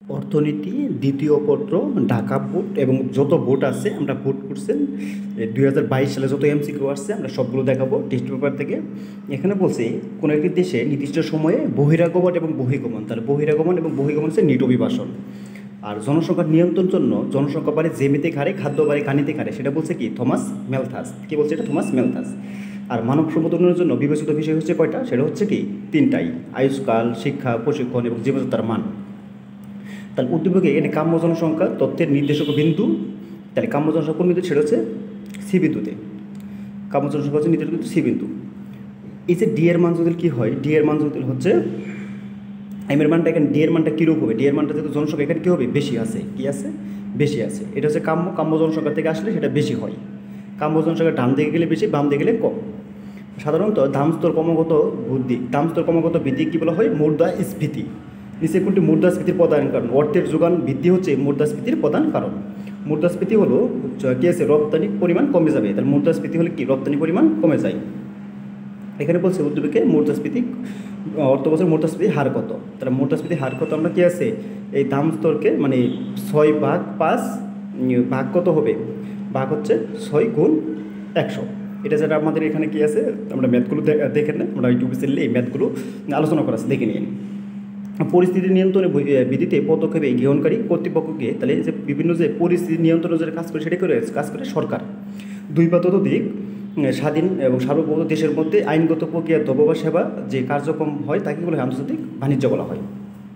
অর্থনীতি দ্বিতীয় পত্র, ঢাকা বোর্ড এবং যত বোর্ড আছে আমরা বোর্ড করছেন 2022 সালে যত এমসিকিউ আসছে আমরা সবগুলো দেখাবো টেস্ট পেপার থেকে। এখানে বলছে কোনো একটি দেশে নির্দিষ্ট সময়ে বহিরাগমন এবং বহির্গমন, তাহলে বহিরাগমন এবং বহির্গমন হচ্ছে নিট অভিবাসন। আর জনসংখ্যার নিয়ন্ত্রণ জন্য জনসংখ্যা বাড়ে জ্যামিতিক হারে, খাদ্য বাড়ে গাণিতিক হারে, সেটা বলছে কি থমাস ম্যালথাস। কি বলছে এটা? Thomas Malthus. আর মানব সম্পদ উন্নয়নের জন্য বিবেচিত বিষয় হচ্ছে কয়টা? সেটা হচ্ছে কি তিনটাই: আয়ুষ্কাল, শিক্ষা, প্রশিক্ষণ এবং জীবনযাত্রার মান। তাহলে উদ্দীপকে এখানে কাম্য জনসংখ্যা তথ্যের নির্দেশক বিন্দু, তাহলে কাম্য জনসংখ্যা কোন বিন্দু? সেটা হচ্ছে সি বিন্দুতে। কাম্য জনসংখ্যা হচ্ছে নির্দেশক বিন্দু সি বিন্দু। এই যে ডি এর মান যদি কী হয়, ডি এর মান যদি হচ্ছে এম এর মানটা, এখানে ডি এর মানটা কীরূপ হবে? ডি এর মানটা যেহেতু জনসংখ্যা এখানে কী হবে? বেশি আছে। কী আছে? বেশি আছে। এটা হচ্ছে কাম্য, কাম্য জনসংখ্যা থেকে আসলে সেটা বেশি হয়। কাম্য জনসংখ্যা ডান দিকে গেলে বেশি, বাম দিকে গেলে কম। সাধারণত দামস্তর ক্রমাগত বৃদ্ধি, দামস্তর ক্রমাগত বৃদ্ধি কী বলা হয়? মুদ্রাস্ফীতি। নিচে কোনটি মুদ্রাস্ফীতির প্রধান কারণ? অর্থের যোগান বৃদ্ধি হচ্ছে মুদ্রাস্ফীতির প্রধান কারণ। মুদ্রাস্ফীতি হলো কী আছে? রপ্তানির পরিমাণ কমে যাবে। তাহলে মুদ্রাস্ফীতি হলে কি? রপ্তানি পরিমাণ কমে যায়। এখানে বলছে উদ্দীপকে মুদ্রাস্ফীতি অর্থ বছর মুদ্রাস্ফীতির হার কত? তাহলে মুদ্রাস্ফীতির হার কত? আমরা কি আছে এই দাম স্তরকে মানে 6/5 ভাগ কত হবে? ভাগ হচ্ছে 6 × 100। এটা যেটা আমাদের এখানে কি আছে, আমরা ম্যাথগুলো দেখে নেই, আমরা ইউটিউবে চ্যানেলে এই ম্যাথগুলো আলোচনা করা আছে, দেখে নিন। পরিস্থিতি নিয়ন্ত্রণে বিধিতে পদক্ষেপে গ্রহণকারী কর্তৃপক্ষকে, তাহলে যে বিভিন্ন যে পরিস্থিতি নিয়ন্ত্রণের যে কাজ করে সেটা কাজ করে সরকার। দুই বা ততোধিক স্বাধীন এবং সার্বভৌম দেশের মধ্যে আইনগত প্রক্রিয়া দ্রব্য বা সেবা যে কার্যক্রম হয় তাকে বলা হয় আন্তর্জাতিক বাণিজ্য বলা হয়।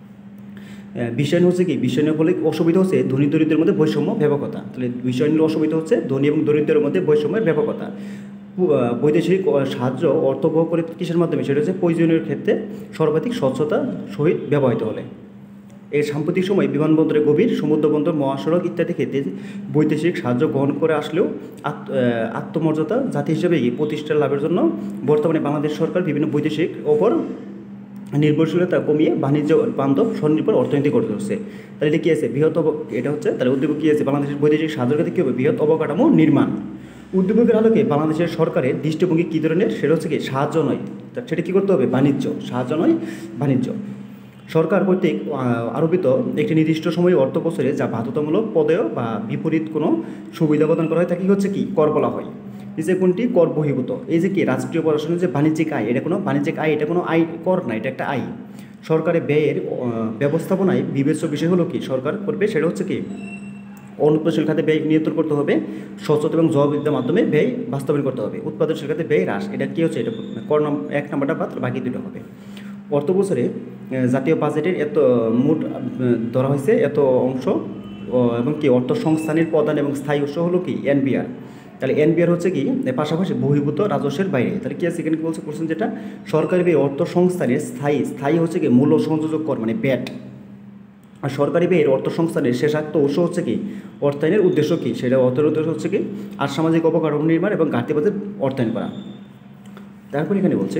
বিষয় হচ্ছে কি? বিষয় বলে অসুবিধা হচ্ছে ধনী দরিদ্রের মধ্যে বৈষম্য ব্যাপকতা। তাহলে বিষয় নিয়ে অসুবিধা হচ্ছে ধনী এবং দরিদ্রের মধ্যে বৈষম্যের ব্যাপকতা। বৈদেশিক সাহায্য অর্থবহ করে কিসের মাধ্যমে? সেটা হচ্ছে প্রয়োজনীয় ক্ষেত্রে সর্বাধিক স্বচ্ছতা সহিত ব্যবহৃত হলে। এই সাম্প্রতিক সময়ে বিমানবন্দরে গভীর সমুদ্রবন্দর, মহাসড়ক ইত্যাদি ক্ষেত্রে বৈদেশিক সাহায্য গ্রহণ করে আসলেও আত্মমর্যাদা জাতি হিসেবে প্রতিষ্ঠা লাভের জন্য বর্তমানে বাংলাদেশ সরকার বিভিন্ন বৈদেশিক ওপর নির্ভরশীলতা কমিয়ে বাণিজ্য বান্ধব স্বনির্ভর অর্থনীতি গড়ে তুলছে। তাহলে এটা কী আছে? এটা হচ্ছে তাহলে উদ্যোগ কী আছে? বাংলাদেশের বৈদেশিক সাহায্যের ক্ষেত্রে কী হবে? বৃহৎ অবকাঠামো নির্মাণ। উদ্যোগের আলোকে বাংলাদেশের সরকারের দৃষ্টিভঙ্গি কী ধরনের? সেটা হচ্ছে কি সাহায্য নয়, সেটা কী করতে হবে? বাণিজ্য। সাহায্য নয়, বাণিজ্য। সরকার কর্তৃক আরোপিত একটি নির্দিষ্ট সময়ে অর্থ বছরে যা বাধ্যতামূলক পদেয় বা বিপরীত কোনো সুবিধা প্রদান করা হয় তাকে হচ্ছে কি? কর বলা হয়। এই যে কোনটি? কর বহির্ভূত। এই যে কি রাষ্ট্রীয় প্রশাসনের যে বাণিজ্যিক আয়, এটা কোনো বাণিজ্যিক আয়, এটা কোনো আয় কর না, এটা একটা আয়। সরকারের ব্যয়ের ব্যবস্থাপনায় বিবেচ্য বিষয় হলো কি সরকার করবে? সেটা হচ্ছে কি অনুৎপাদনশীল খাতে ব্যয় নিয়ন্ত্রণ করতে হবে, স্বচ্ছতা এবং জবাবদিহিতার মাধ্যমে ব্যয় বাস্তবায়ন করতে হবে। উৎপাদনশীল খাতে ব্যয় হ্রাস, এটা কী হচ্ছে? এটা কর এক নম্বরটা বাদ, বাকি দুটো হবে। অর্থ বছরে জাতীয় বাজেটের এত মোট ধরা হয়েছে এত অংশ, এবং কি অর্থ সংস্থানের প্রধান এবং স্থায়ী উৎস হলো কি? এনবিআর। তাহলে এনবিআর হচ্ছে কি পাশাপাশি বহির্ভূত রাজস্বের বাইরে। তাহলে কি আছে এখানে? বলছে কোশ্চেন যেটা সরকারি ব্যয় অর্থ সংস্থানের স্থায়ী হচ্ছে কি মূল্য সংযোজক কর মানে ব্যাট। আর সরকারি ব্যয়ের অর্থ সংস্থানের শেষাক্ত উৎস হচ্ছে কি অর্থায়নের উদ্দেশ্য কি? সেটা অর্থের উদ্দেশ্য হচ্ছে কি আর সামাজিক অবকাঠামো নির্মাণ এবং ঘাটতি বাজেট অর্থায়ন করা। তারপর এখানে বলছে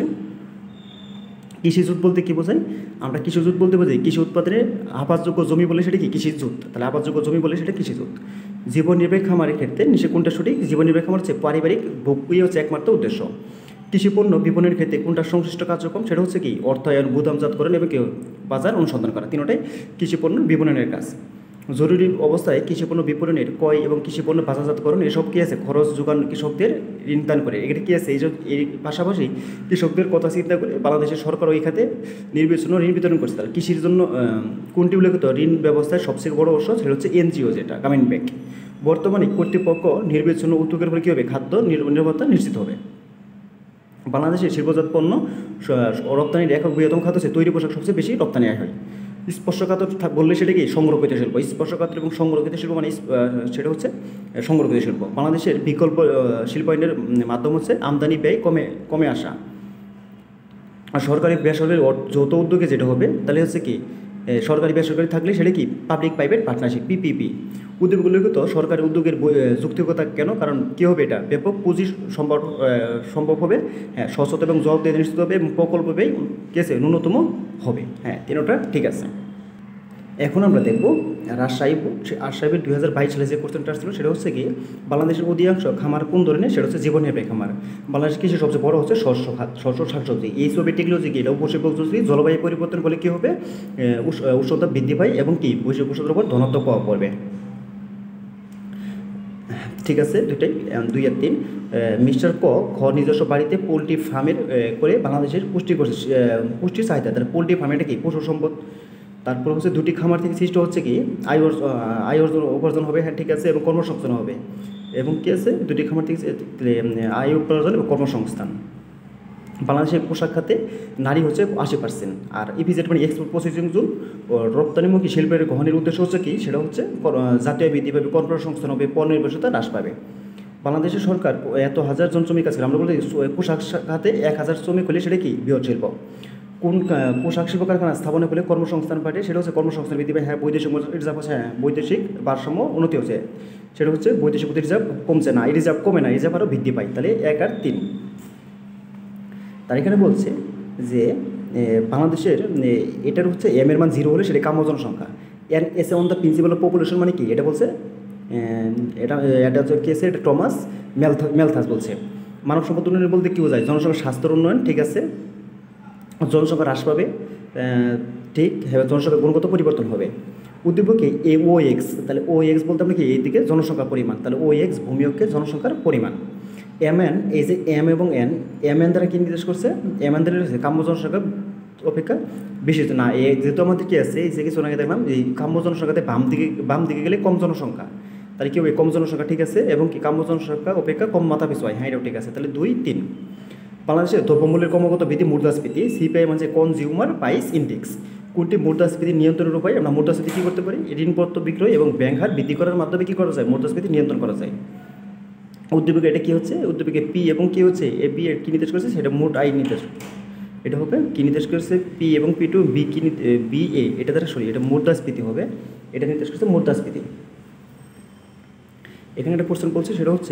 কৃষিজুত বলতে কী বোঝায়? আমরা কৃষিজুত বলতে বোঝাই কৃষি উৎপাদনে আবাসযোগ্য জমি বলে সেটা কি? কৃষিজুত। তাহলে আবাসযোগ্য জমি বলে সেটা কৃষিজুত। জীবন নির্বাহী খামারের ক্ষেত্রে নিচে কোনটা সঠিক? জীবন নির্বাহী খামার হচ্ছে পারিবারিক ভোগই হচ্ছে একমাত্র উদ্দেশ্য। কৃষিপণ্য বিপণনের ক্ষেত্রে কোনটা সংশ্লিষ্ট কার্যক্রম? সেটা হচ্ছে কি অর্থায়ন, গুদামজাতকরণ এবং বাজার অনুসন্ধান করা। তিনটাই কৃষিপণ্য বিপণনের কাজ। জরুরি অবস্থায় কৃষিপণ্য বিপণনের ক্রয় এবং কৃষিপণ্য বাজারজাতকরণ এসব কী আছে? খরচ যোগান কৃষকদের ঋণ দান করে। এটা কী আছে? এই পাশাপাশি কৃষকদের কথা চিন্তা করে বাংলাদেশের সরকার ওই খাতে নির্বাচন ঋণ বিতরণ করছে। তাহলে কৃষির জন্য কোনটি উল্লেখিত ঋণ ব্যবস্থায় সবচেয়ে বড় অংশ? সেটা হচ্ছে এনজিও, যেটা গ্রামীণ ব্যাংক। বর্তমানে কর্তৃপক্ষ নির্বাচন উদ্যোগের ফলে কী হবে? খাদ্য নিরাপত্তা নিশ্চিত হবে। বাংলাদেশের শিল্পজাত পণ্য রপ্তানির একক বৃহত্তম খাত হচ্ছে তৈরি পোশাক, সবচেয়ে বেশি রপ্তানি আয় হয়। স্পর্শকাতর বললে সেটা কি? সংরক্ষিত শিল্প। স্পর্শকাতর এবং সংরক্ষিত শিল্প মানে সেটা হচ্ছে সংরক্ষিত শিল্প। বাংলাদেশের বিকল্প শিল্পায়নের মাধ্যম হচ্ছে আমদানি ব্যয় কমে আসা। আর সরকারি বেসরকারি যৌথ উদ্যোগে যেটা হবে তাহলে হচ্ছে কি সরকারি বেসরকারি থাকলে সেটা কি পাবলিক প্রাইভেট পার্টনারশিপ, পিপিপি। উদ্যোগগুলোকে তো সরকারি উদ্যোগের যুক্তিকতা কেন? কারণ কী হবে? এটা ব্যাপক পুঁজি সম্ভব হবে, হ্যাঁ, স্বচ্ছতা এবং জবাবদিহি নিশ্চিত হবে এবং প্রকল্প ব্যয় কী আছে? ন্যূনতম হবে। হ্যাঁ, তিনটা ঠিক আছে। এখন আমরা দেখব রাজশাহী বোর্ড। রাজশাহী 2022 সালে যে কোশ্চেনটা আসছিল সেটা হচ্ছে কি বাংলাদেশের অধিকাংশ খামার কোন ধরনের, সেটা হচ্ছে জীবননির্বাহী খামার। বাংলাদেশের কৃষি সবচেয়ে বড় হচ্ছে শস্য খাত, শস্য শাকসবজি। এই ছবি টেকনোলজি কি, এটা উপসী বলতেছি জলবায়ু পরিবর্তন বলে কী হবে, উষ্ণতা বৃদ্ধি পায় এবং কি বৈশ্বিক উষ্ণতার উপর ধনাত্মক প্রভাব পড়বে। ঠিক আছে, দুইটাই 2 আর 3। মিস্টার ক নিজস্ব বাড়িতে পোলট্রি ফার্মের করে বাংলাদেশের পুষ্টির চাহিদা, তাহলে পোলট্রি ফার্মেটা কি পশু সম্পদ। তারপর হচ্ছে দুটি খামার থেকে সৃষ্টি হচ্ছে কি আয় উপার্জন হবে, হ্যাঁ ঠিক আছে, এবং কর্মসংস্থান হবে। এবং কি আছে, দুটি খামার থেকে আয় উপার্জন এবং কর্মসংস্থান। বাংলাদেশের পোশাক খাতে নারী হচ্ছে 80%। আর ইপিজেড মানে এক্সপোর্ট প্রসেসিং জোন ও রপ্তানিমুখী শিল্পের গ্রহণের উদ্দেশ্য হচ্ছে কি, সেটা হচ্ছে জাতীয় বৃদ্ধি পাবে, কর্মসংস্থান হবে, পণ্য নির্ভরশীলতা হ্রাস পাবে। বাংলাদেশের সরকার এত হাজার জন শ্রমিক আছে, আমরা বলি পোশাক খাতে 1000 শ্রমিক হলে সেটা কি বৃহৎ শিল্প। কোন পোশাক শিল্প কারখানা স্থাপনে হলে কর্মসংস্থান বাড়ে, সেটা হচ্ছে কর্মসংস্থান বৃদ্ধি পায়। হ্যাঁ, বৈদেশিক রিজার্ভ হচ্ছে, হ্যাঁ বৈদেশিক ভারসাম্য উন্নতি হচ্ছে, সেটা হচ্ছে বৈদেশিক রিজার্ভ কমছে না, এই রিজার্ভ কমে না, রিজার্ভ আরও বৃদ্ধি পায়। তাহলে 1 আর 3। তার এখানে বলছে যে বাংলাদেশের এটার হচ্ছে এম এর মান 0 হলে সেটা কাম্য জনসংখ্যা। এর এসে on the principle of population মানে কি, এটা বলছে এটা এটা হচ্ছে কেসে, এটা টমাস ম্যালথাস বলছে। মানব সম্পদ উন্নয়ন বলতে কী বোঝায়, জনসংখ্যার স্বাস্থ্যের উন্নয়ন, ঠিক আছে, জনসংখ্যা হ্রাস পাবে, ঠিক হ্যাঁ, জনসংখ্যার গুণগত পরিবর্তন হবে। উদ্দীপকে OX, তাহলে OX বলতে আমরা কি এইদিকে জনসংখ্যার পরিমাণ, তাহলে OX ভূমিয়কে জনসংখ্যার পরিমাণ। MN, এই যে M এবং N, MN দ্বারা কী নির্দেশ করছে, MN দ্বারা কাম্য জনসংখ্যা অপেক্ষা বেশি না, যেহেতু আমাদের কী আছে, এই যে কিছু আগে দেখলাম এই কাম্য জনসংখ্যাতে বাম দিকে গেলে কম জনসংখ্যা, তাহলে কী হবে কম জনসংখ্যা, ঠিক আছে, এবং কি কাম্য জনসংখ্যা অপেক্ষা কম মাথা পিছু হয়, হ্যাঁ এটাও ঠিক আছে। তাহলে 2, 3। বাংলাদেশের দ্রব্যমূল্যের ক্রমাগত বৃদ্ধি মুদ্রাস্ফীতি, CPI মানে কনজিউমার প্রাইস ইন্ডেক্স। কোনটি মুদ্রাস্ফীতি নিয়ন্ত্রণের উপায়, আমরা মুদ্রাস্ফীতি কী করতে পারি, ঋণপত্র বিক্রয় এবং ব্যাংক হার বৃদ্ধি করার মাধ্যমে কী করা যায়, মুদ্রাস্ফীতি নিয়ন্ত্রণ করা যায়। উদ্দীপকে এটা কী হচ্ছে, উদ্দীপকে P এবং কী হচ্ছে, পি কী নির্দেশ করেছে, সেটা মোট আয় নির্দেশ, এটা হবে কী নির্দেশ করেছে, P এবং P2, বি কি BA, এটা দ্বারা এটা মুদ্রাস্ফীতি হবে, এটা নির্দেশ করছে মুদ্রাস্ফীতি। এখানে একটা কোশ্চেন বলছে, সেটা হচ্ছে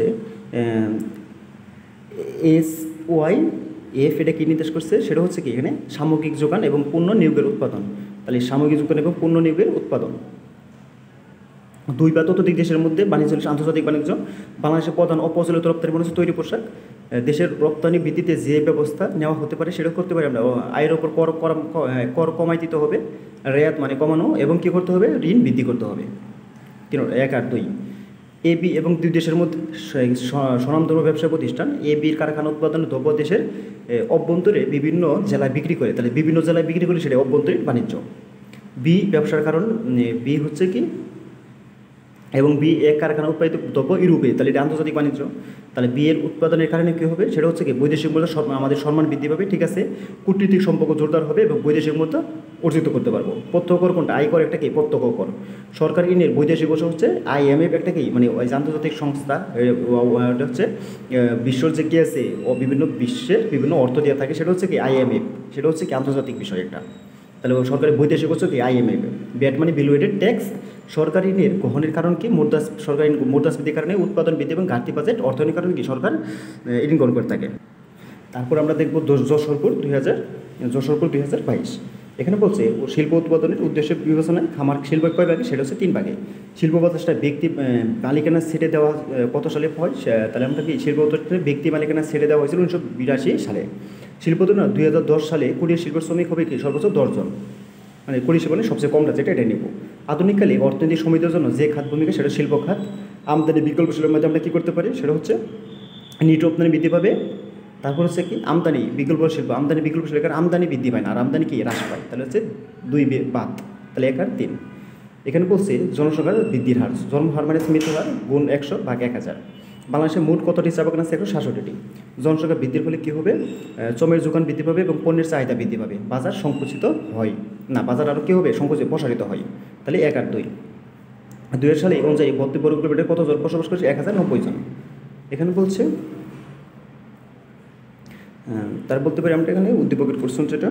SYF, এটা কী নির্দেশ করছে, সেটা হচ্ছে কি এখানে সামগ্রিক যোগান এবং পণ্য নিয়োগের উৎপাদন, তাহলে সামগ্রিক যোগান এবং পণ্য নিয়োগের উৎপাদন। 2 বা ততোধিক দেশের মধ্যে বাণিজ্য, আন্তর্জাতিক বাণিজ্য। বাংলাদেশের প্রধান অপ্রচলিত রপ্তানি পণ্য হচ্ছে তৈরি পোশাক। দেশের রপ্তানি বৃদ্ধিতে যে ব্যবস্থা নেওয়া হতে পারে সেটা করতে পারি আমরা, আয়ের ওপর কর কমাই দিতে হবে, রেয়াত মানে কমানো, এবং কী করতে হবে, ঋণ বৃদ্ধি করতে হবে। 1 আর 2। AB এবং 2 দেশের মধ্যে স্বনামধন্য ব্যবসা প্রতিষ্ঠান, ABর কারখানা উৎপাদনের দ্রব্য দেশের অভ্যন্তরে বিভিন্ন জেলায় বিক্রি করে, তাহলে বিভিন্ন জেলায় বিক্রি করে সেটা অভ্যন্তরীণ বাণিজ্য। B ব্যবসার কারণ, B হচ্ছে কি, এবং B এক কারখানা উৎপাদিত দ্রব্য ইউরোপে, তাহলে এটা আন্তর্জাতিক বাণিজ্য। তাহলে B এর উৎপাদনের কারণে কী হবে, সেটা হচ্ছে কি বৈদেশিক মুদ্রা আমাদের সম্মান বৃদ্ধি পাবে, ঠিক আছে, কূটনীতিক সম্পর্ক জোরদার হবে এবং বৈদেশিক মুদ্রা অর্জিত করতে পারবো। প্রত্যক্ষ কর কোনটা, আয়কর একটা কি প্রত্যক্ষ কর। সরকার ঋণের বৈদেশিক বছর হচ্ছে IMF, একটা কি মানে ওই আন্তর্জাতিক সংস্থা, এটা হচ্ছে বিশ্বর যে কী আছে বিভিন্ন বিশ্বের বিভিন্ন অর্থ দেওয়া থাকে, সেটা হচ্ছে কি IMF, সেটা হচ্ছে কি আন্তর্জাতিক বিষয় একটা। তাহলে সরকারের বৈদেশিক হচ্ছে কি IMF। ব্যাট মানে ভ্যালুয়েটেড ট্যাক্স। সরকারি ঋণের গ্রহণের কারণ কি, সরকারি মুদ্রাস্ফীতির কারণে উৎপাদন বৃদ্ধি এবং ঘাটতি বাজেট অর্থনীতির কারণে কি সরকার ঋণ গ্রহণ করে থাকে। তারপর আমরা দেখব যশোরপুর 2022। এখানে বলছে শিল্প উৎপাদনের উদ্দেশ্যে বিবেচনায় খামার শিল্প কয় ভাগে, সেটা হচ্ছে 3 ভাগে। শিল্প বাতাসটা ব্যক্তি মালিকানা ছেড়ে দেওয়া কত সালে হয়, তাহলে আমরা কি শিল্প বাতাসটা ব্যক্তি মালিকানা ছেড়ে দেওয়া হয়েছিল 1982 সালে। শিল্প উৎপাদন 2010 সালে কুটির শিল্পের শ্রমিক হবে কি সর্বোচ্চ 10 জন, মানে কুটির শিল্প মানে সবচেয়ে কমটা যেটা, এটা নেব। আধুনিককালে অর্থনৈতিক সমৃদ্ধির জন্য যে খাত ভূমিকা, সেটা শিল্প খাত। আমদানি বিকল্প শিল্পের মধ্যে আমরা কী করতে পারি, সেটা হচ্ছে নিট রপ্তানি বৃদ্ধি পাবে। তারপর হচ্ছে কি আমদানি বিকল্প শিল্প, আমদানি বিকল্প শিল্পের আমদানি বৃদ্ধি পায় না, আর আমদানি কি হ্রাস পায়, তাহলে হচ্ছে 2 বাদ, তাহলে 1 আর 3। এখানে বলছে জনসংখ্যার বৃদ্ধির হার, জন্মহার মানে মৃত্যু হার গুণ 100 ভাগ 1000। বাংলাদেশে মোট কতটি চা বাগান আছে, 167টি। জনসংখ্যা বৃদ্ধির ফলে কী হবে, শ্রমের যোগান বৃদ্ধি পাবে এবং পণ্যের চাহিদা বৃদ্ধি পাবে, বাজার সংকুচিত হয় না, বাজার আরও কী হবে সংকুচিত প্রসারিত হয়, তাহলে 1 আর 2। 2000 সালে অনুযায়ী 32 বর্গ কিলোমিটার কতজন বসবাস করছে, 1090 জন। এখানে বলছে তার বলতে পারি আমরা এখানে উদ্দীপকের কোশ্চেন যেটা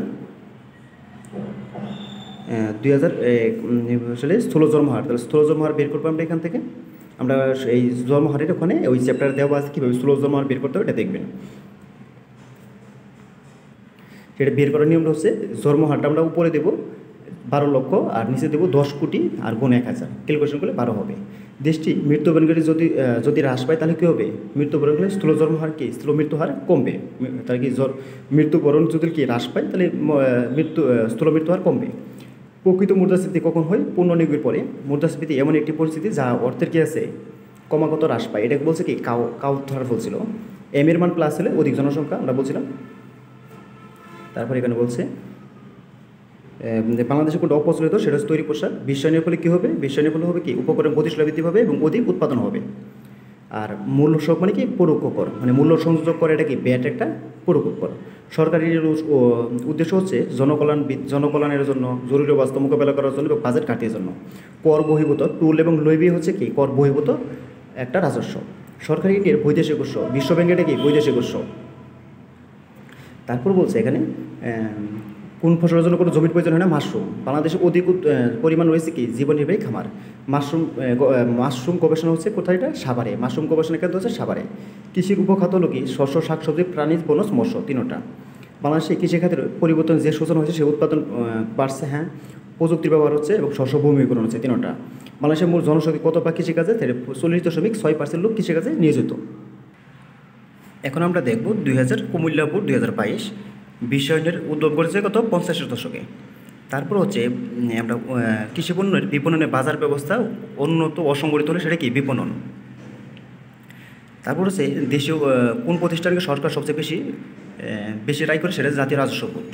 2000 সালে স্থূল জন্মহার, তাহলে স্থূল জন্মহার বের করবো আমরা এখান থেকে। আমরা এই জন্মহারের ওখানে ওই চ্যাপ্টারে দেওয়া আছে কীভাবে স্থূল জন্মহার বের করতে হবে, এটা দেখবেন। সেটা বের করার নিয়মটা হচ্ছে জন্মহারটা আমরা উপরে দেবো, 12 লক্ষ, আর নিচে দেবো 10 কোটি আর গুণ 1000, ক্যালকুলেশন করলে 12 হবে। দেশটি মৃত্যুবরণকারী যদি হ্রাস পায় তাহলে কী হবে? মৃত্যুবরণ করলে স্থূল জন্ম হার কি স্থূল মৃত্যু হার কমবে, তাহলে কি মৃত্যুবরণ যদি কি হ্রাস পায় তাহলে স্থূল মৃত্যু হার কমবে। প্রকৃত মুদ্রাস্ফীতি কখন হয়? পুনর্নিয়োগের পরে। মুদ্রাস্ফীতি এমন একটি পরিস্থিতি যা অর্থের কী আছে ক্রমাগত হ্রাস পায়। এটাকে বলছে কি কাউথার বলছিল। এম এর মান প্লাস হলে অধিক জনসংখ্যা আমরা বলছিলাম। তারপর এখানে বলছে বাংলাদেশে কোনটা অপ্রচলিত, সেটা হচ্ছে তৈরি পোশাক। বিশ্বায়নের ফলে কী হবে? বিশ্বায়নের ফলে হবে কি উপকরণ গতিশীলতা বৃদ্ধি পাবে এবং অধিক উৎপাদন হবে। আর মূল্য সহক মানে কি পরোক্ষ কর, মানে মূল্য সংযোগ করে, এটা কি ব্যাট একটা পরোক্ষ কর। সরকারি উদ্দেশ্য হচ্ছে জনকল্যাণের জন্য, জরুরি অবস্থা মোকাবেলা করার জন্য এবং বাজেট ঘাটতির জন্য। কর বহির্ভূত টুল এবং লইবি হচ্ছে কি কর বহির্ভূত একটা রাজস্ব। সরকারি ঋণের বৈদেশিক উৎস, বিশ্বব্যাংক এটা কি বৈদেশিক উৎস। তারপর বলছে এখানে কোন ফসলের জন্য কোনো জমির প্রয়োজন হয় না? মাশরুম। বাংলাদেশে অধিক পরিমাণ রয়েছে কি জীবন নির্বাহী খামার। মাশরুম গবেষণা হচ্ছে কোথায়? এটা সাভারে। মাশরুম গবেষণা কেন্দ্র হচ্ছে সাভারে। কৃষির উপখাত হলো কি শস্য, শাকসবজি, প্রাণী, বনজ, মৎস্য, তিনটা। বাংলাদেশে কৃষিখাতের পরিবর্তন যে সূচনা হয়েছে সে উৎপাদন বাড়ছে, হ্যাঁ। প্রযুক্তির ব্যবহার হচ্ছে এবং শস্য ভূমিকরণ হচ্ছে, তিনটা। বাংলাদেশের মূল জনশক্তি কত বা কৃষিকাজে? 40.6% লোক কৃষিকাজে নিয়োজিত। এখন আমরা দেখব কুমিল্লা বোর্ড 2022 বিশ্বায়নের উদ্যোগ করেছে কত 50-এর দশকে। তারপর হচ্ছে আমরা কৃষিপণ্যের বিপণনের বাজার ব্যবস্থা উন্নত অসংগঠিত হলে সেটা কি বিপণন। তারপর হচ্ছে দেশীয় কোন প্রতিষ্ঠানকে সরকার সবচেয়ে বেশি রায় করে? সেটা জাতীয় রাজস্ব বোর্ড।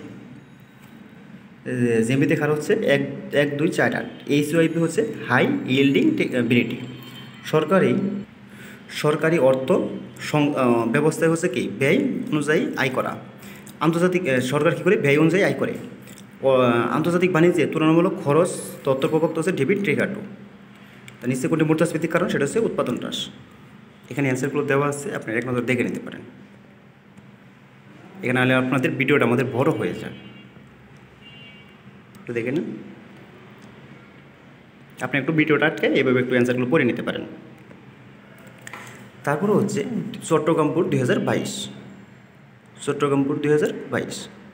জেমিতে খার হচ্ছে 1, 2, 4, 8। HYP হচ্ছে হাই ইয়েল্ডিং ভ্যারাইটি। সরকারি অর্থ ব্যবস্থায় হচ্ছে কি ব্যয় অনুযায়ী আয় করা। আন্তর্জাতিক সরকার কী করে? ব্যয় অনুযায়ী আয় করে। আন্তর্জাতিক বাণিজ্যে তুলনামূলক খরচ তথ্য প্রবক্ত হচ্ছে ডেবিট ট্রিগার টু। তার নিশ্চয়ই কোনটি মুদ্রাস্ফীতির কারণ? সেটা হচ্ছে উৎপাদন হ্রাস। এখানে অ্যান্সারগুলো দেওয়া আছে, আপনারা এক নজর দেখে নিতে পারেন। এখানে হলে আপনাদের ভিডিওটা আমাদের বড় হয়ে যায়, একটু দেখে নিন। আপনি একটু ভিডিওটা আটকে এভাবে একটু অ্যান্সারগুলো পড়ে নিতে পারেন। তারপরে হচ্ছে চট্টগ্রাম বোর্ড 2022। চট্টগ্রাম বোর্ড 2022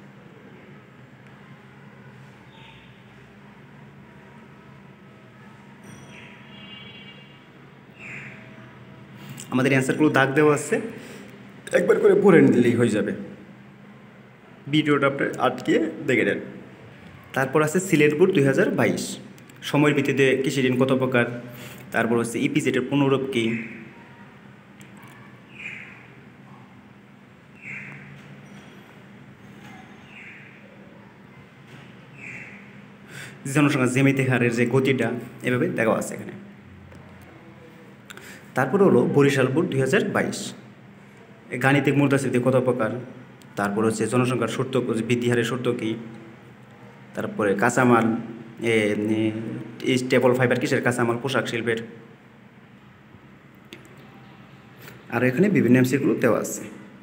আমাদের অ্যান্সারগুলো দাগ দেওয়া আছে, একবার করে পড়ে নিলেই হয়ে যাবে। ভিডিওটা আপনি আটকে দেখে নেন। তারপর আছে সিলেট বোর্ড 2022 সময়ের ভিত্তিতে কৃষি ঋণ কত প্রকার। তারপর হচ্ছে ইপিজেটের পুনরূপ কী। জনসংখ্যা জ্যামিতিক হারের যে গতিটা এভাবে দেওয়া আছে এখানে। তারপরে হলো বরিশাল বোর্ড 2022 গাণিতিক মুদ্রাস্ফীতি কত প্রকার। তারপর হচ্ছে জনসংখ্যার শর্ত বৃদ্ধি হারের শর্ত কী। তারপরে কাঁচামাল স্টেপল ফাইবার কিসের কাঁচামাল? পোশাক শিল্পের। আর এখানে বিভিন্ন এমসিকিউগুলো দেওয়া আছে।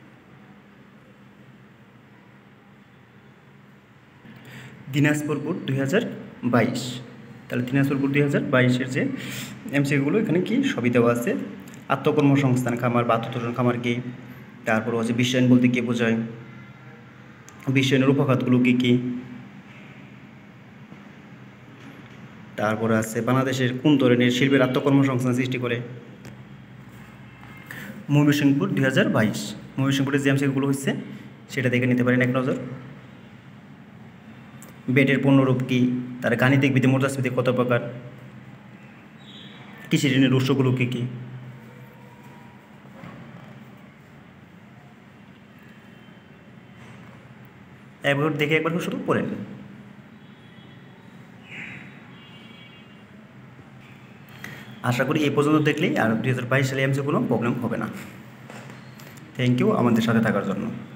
দিনাজপুর বোর্ড 2022, তাহলে দিনাজপুর বোর্ড 2022-এর যে এমসিকিউগুলো এখানে কি সবই দেওয়া আছে। আত্মকর্মসংস্থান খামার বা আত্মতোষণ খামার কি। তারপর হচ্ছে বিশ্বায়ন বলতে কী বোঝায়, বিশ্বায়নের উপখাতগুলো কী কী। তারপরে আছে বাংলাদেশের কোন ধরনের শিল্পের আত্মকর্মসংস্থান সৃষ্টি করে। ময়মনসিংহ বোর্ড 2022 ময়মনসিংহ বোর্ডের যে এমসিকিউগুলো হচ্ছে সেটা দেখে নিতে পারেন এক নজর। বেটের পূর্ণরূপ কী, তার গাণিতিক ভিত্তি মুদ্রাস্ফীতি কত প্রকার, কৃষি ঋণের উৎসগুলো কী কী। একবার দেখে একবার শুধু পড়ে নিন। আশা করি এই পর্যন্ত দেখলেই আর 2022 সালে এমসিকিউ কোনো প্রবলেম হবে না। থ্যাংক ইউ আমাদের সাথে থাকার জন্য।